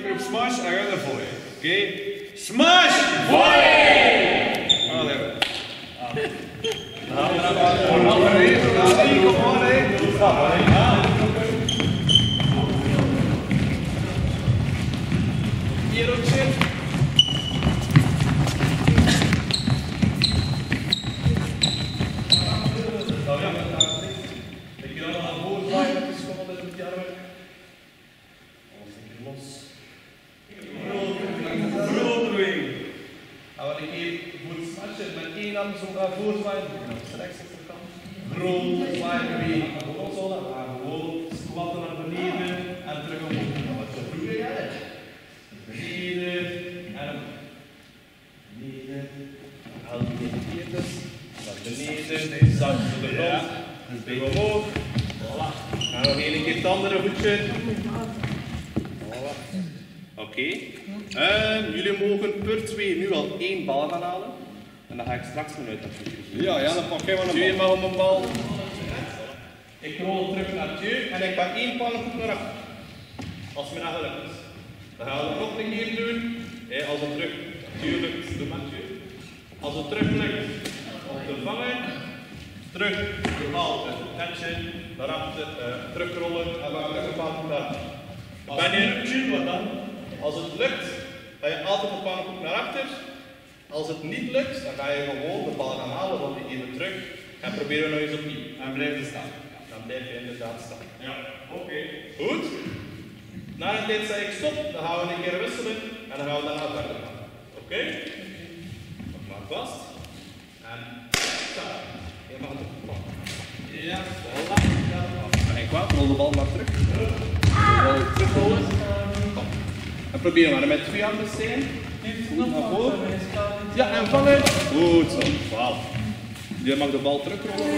keer op smash en ga naar volley. Oké? Smash! Volley! Allee. Kom maar, hé. Hier ook zit. Ik ga dan naar voren draaien met de schommel met de armen. Alles een keer los. Grootbeweging. Gaan we een keer voor het smashen met één arm zo naar voren zwaaien. Rechts op de kant. Groot zwaaibeweging. Gewoon zo naar waar. Gewoon squatten naar beneden en terug omhoog. Wat je doet je beneden en beneden. Haal die keertjes. Dan beneden. Zak voor de grond. Een beetje omhoog. Voilà. En nog één keer het andere voetje. Voilà. Oké. Jullie mogen per twee nu al één bal gaan halen. En dan ga ik straks een uitdaging geven. Ja, dan pak jij maar een bal. Twee mag om een bal. Ik rol terug naar Thieu en ik pak één pannenkoek naar achter. Als het me dat gelukt is. Dan gaan we het nog een keer doen. Als het terug, natuurlijk, doe maar Thieu. Als het terug lukt om te vangen, terug de bal uit het netje, daarachter terugrollen en we gaan terug een pannenkoek naar achter. Wanneer wat dan? Als het lukt, ga je altijd een pannenkoek naar achter. Als het niet lukt, dan ga je gewoon de bal gaan halen, dan even terug en proberen we nog eens opnieuw. En blijf je staan. Dan blijf je inderdaad staan. Ja, oké. Goed? Na een tijd zeg ik stop, dan gaan we een keer wisselen en dan gaan we daarna verder gaan. Oké? Nog maar vast. En start. Je mag het pakken. Ja, voilà. En kwaad, rol de bal maar terug. Terugrollen. Kom. En probeer maar met twee handen steen. Goed naar voren. Ja, en vangen. Goed zo. Wauw. Je mag de bal terugrollen.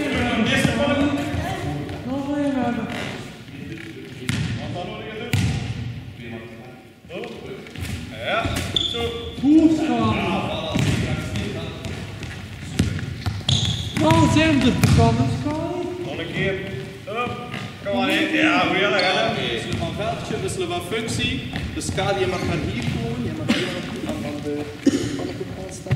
Ja, zo. Goed gaan. Nou zijn we er begonnen, Sky. Nog een keer. Kom maar in. Ja, goed. Dan gaan we wisselen van veldje, wisselen van functie. Dus Kadi, je mag naar hier komen. Je mag hier aan de pannenkoek gaan staan.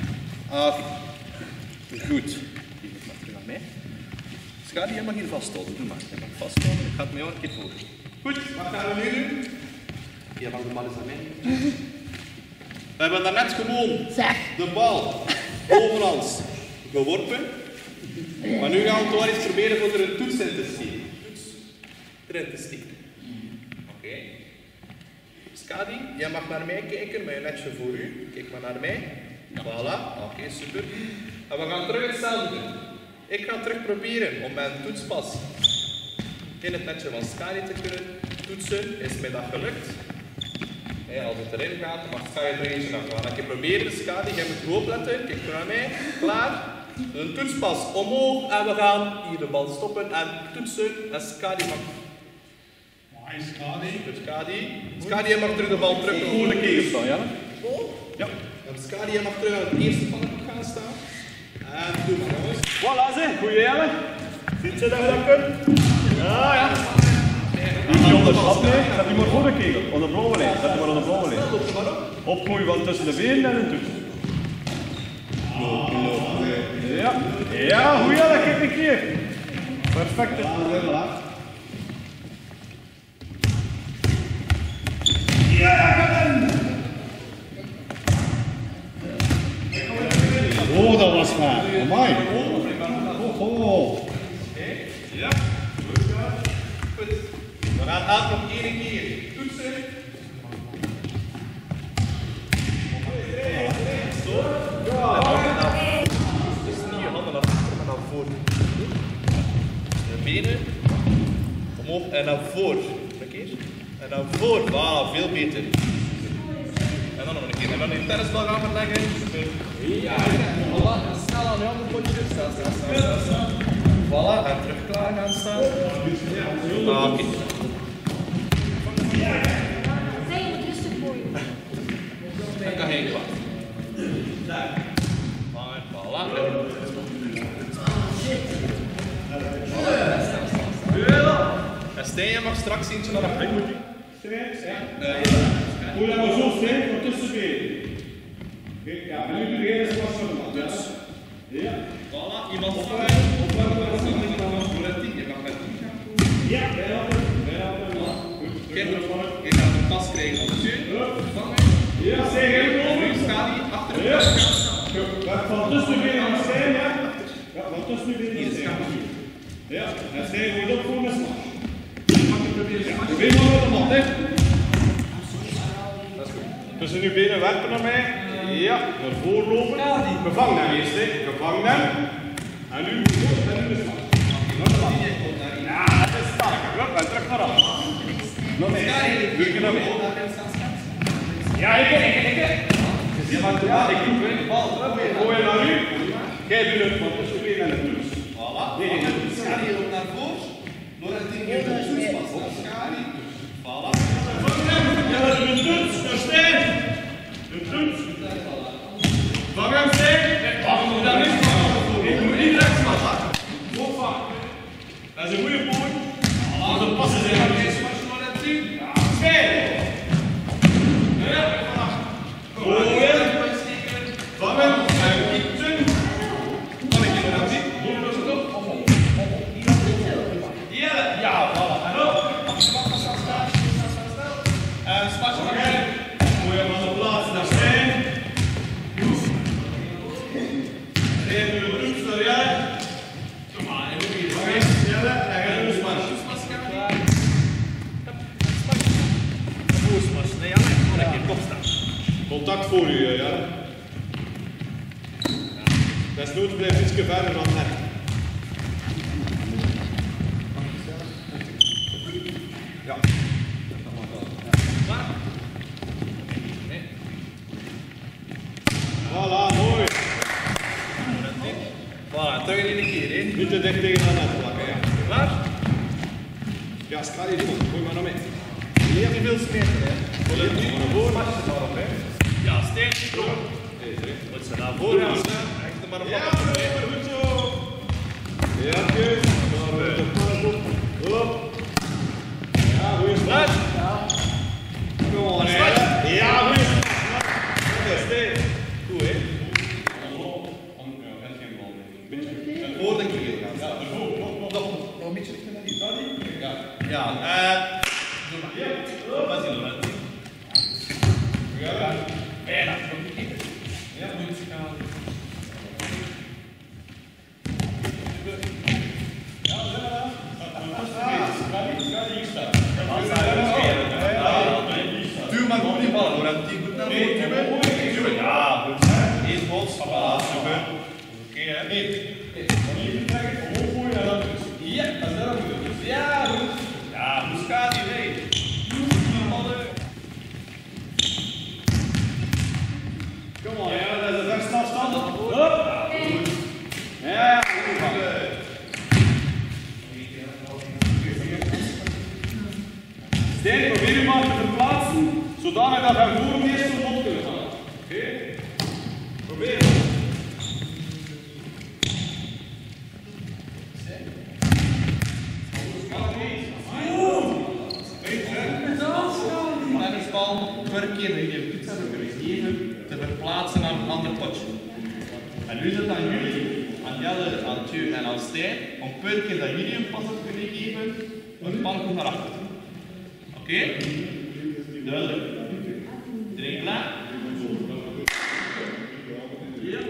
Goed. Die mag terug aan mij. Skadi, je mag hier vasthouden. Doe maar. Je mag vasthouden. Ik ga het met jou een keer voor. Goed, wat gaan we nu doen? Je mag de bal eens aan mij. We hebben daarnet gewoon de bal bovenlands geworpen. Maar nu gaan we toch eens proberen voor er een toets in te steken. Toets erin te steken. Oké. Skadi, jij mag naar mij kijken met je netje voor u. Kijk maar naar mij. Voilà. Oké, super. En we gaan terug hetzelfde doen. Ik ga terug proberen om mijn toetspas in het netje van Skadi te kunnen toetsen. Is mij dat gelukt? Als het erin gaat, mag Skadi er eentje afgaan. Dan ga ik proberen, Skadi, jij moet goed opletten. Kijk maar naar mij. Klaar? Een toetspas omhoog en we gaan hier de bal stoppen en toetsen. En Skadi mag. Skadi, jij mag terug de bal terug de volgende keer staan, ja? Ja. En Skadi, jij mag terug aan het eerste pannenkoek gaan staan. En doe maar jongens. Voilà ze, goeie Jelle. Ziet je dat je dat kunt? Ja, ja. Niet onderschatten, zet je maar voor de kegel. Op de blauwe lijn, zet je maar op de blauwe lijn. Opgroeien van tussen de benen en een toets. Ja, ja, goeie Jelle, kijk een keer. Perfect. Oh, dat was waar. Amai. Oh. Ja. Goed. We gaan aan nog één keer toetsen. Zo. Dus niet je handen naar achter, maar naar voren. De benen omhoog en naar voren. Een keer. En naar voren. Voilà, veel beter. En dan nog een keer. En dan in tennisbal gaan verleggen. Ja, voilà. Snel aan je handen potjes. Staan. Voilà, en terug klaar gaan staan. Oké. Zij moet rustig voor je. En kan heen kwaad. Voilà. En Stijn, je mag straks eentje naar achter. Stijn? Ja. Hoe lang maar zo stijf van tussenbeen. Kijk, ja, en nu doe je eerst wat van de mat. Ja. Voilà, iemand opwarmen, dan nog voor het 10. Je mag met 10 gaan. Ja, bijna. Kijk, je gaat een pas krijgen op de zeun. Vangen. Ja, zeg hem. En nu staat hij achter de Ja. pas. Van tussenbeen aan de stijf, ja. Ja, van tussenbeen aan de stijf. Ja, en stijf moet op voor mijn smash. Mag je proberen te maken? Weer maar met de mat, hè. Tussen uw benen werpen naar mij. Ja, naar voren lopen. Gevang hem eerst, hè. Gevang hem. En nu goed, en nu de slag. Ja, dat is sterk. Hup, en terug naar af. Nog mee. Doe ik er nog mee. Ja, ik. Je maakt de bal, ik doe de bal. Gooi je naar u. Jij doet het van tussen benen en de plus. Voilà. En schaar je ook naar voren. Door het ding in de toetspas. Schaar je. Voilà. Ja, dat is een toets. Dat is stijf. Een toets. Vang hem stijf. Vang hem daar niet van. Ik moet niet rechts van. Goed vang. Dat is een goede poort. Maar de passen zijn er niet. Ja, stijf. Ja, voilà. Gooi hem. Vang hem. En kiezen. Kan ik je dat zien? Ja, voilà. En op. En smash hem erin. Gooi hem aan de plaats naar stijf. Geef hem een toets naar jij. Kom maar, je moet hier. Vang hem snellen. En ga je smash. Nee, ja, maar een keer kop staan. Contact voor u, ja. Desnoods blijft iets verder dan net. Ja. Voilà, mooi. Voilà, terug in een keer in. Niet te dicht tegen dat net plakken, ja. Klaar? Ja, schaal je die man. Gooi maar naar mij. Niet te veel smeren, hè. Gooi je naar voren. Smash het maar op, hè. Ja, steeds door. Moet ze naar voren gaan staan. Echt er maar op. Ja, goed zo. Ja, goed. Hop. Ja, goeie slag. Kom on, hè. Ja, goeie slag. Dat is dit. Goed, hè. Voor de keel gaan. Nog een beetje richting naar die. Ja, doe maar. Wat is het? Ja. Bijna. Ja, moet je gaan. Duw maar gewoon die bal door en die goed naar voren duwen. Ja, goed. Eén bots. Voilà, super. Oké, hè. Ja, dat is wel goed. Ja, goed. Ja, hoe gaat die mee? Kom on, ja, dat is de beste afstand. Hop. Ja, goed. Stijn, probeer je maar te verplaatsen, zodanig dat hij voor hem eerst zo op kunnen gaan. Oké? Probeer het. Tennisbal per keer dat je toets hebben kunnen geven, te verplaatsen naar een ander potje. En nu is het aan jullie, aan Jelle, aan Tjeu en aan Stijn, om per keer dat jullie een pas hebben kunnen geven, een pan komt naar achter. Oké? Duidelijk. Iedereen klaar? Ja.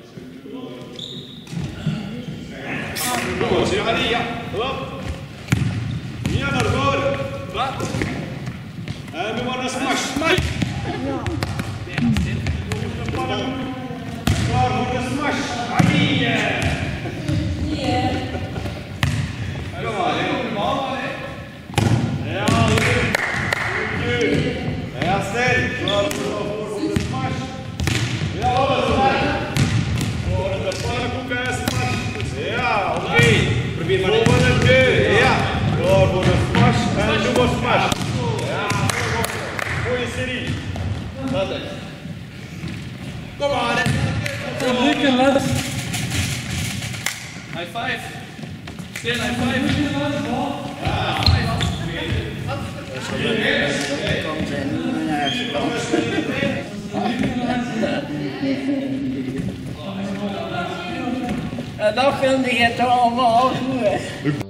Goed, ja, ja. Hop. Ja, naar voren. Klaar? En we maar een smash. Smash. Klaar voor de smash. Arie. Kom maar, hè. Ja, leuk. Ja, Stijn. Klaar voor de smash. Ja, dat is waar. Voor de pannenkoek en smash. Ja, oké. Probeer maar even. Ja. Klaar voor de smash. En doe maar smash. Goeie serie. Dat is. Kom maar, hè. Lekker les. High five. Stijn, high five. Komt er niet meer. En dat vind ik het allemaal goed.